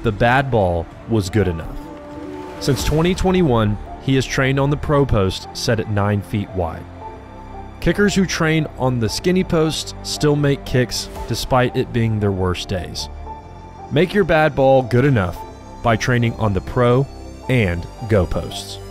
the bad ball was good enough. Since 2021, he has trained on the pro post set at 9 feet wide. Kickers who train on the skinny post still make kicks despite it being their worst days. Make your bad ball good enough by training on the pro and go posts.